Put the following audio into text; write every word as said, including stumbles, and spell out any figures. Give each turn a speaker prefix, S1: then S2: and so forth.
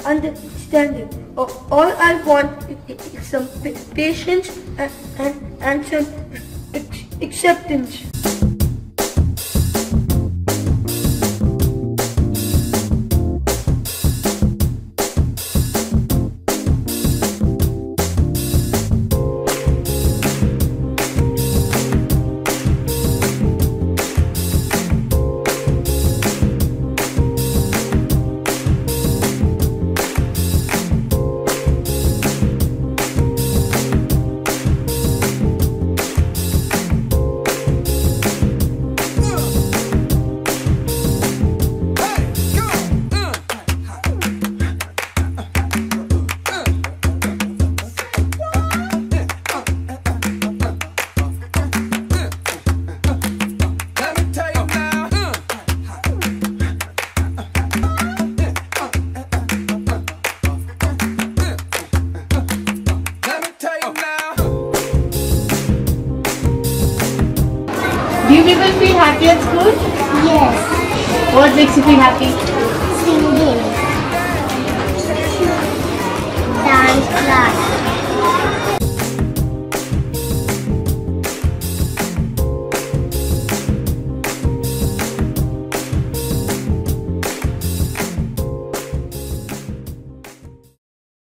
S1: understanding. All I want is some patience and, and, and some acceptance.
S2: Do you people feel happy at school?
S3: Yes.
S2: What makes you feel happy?
S3: Singing. Dance class.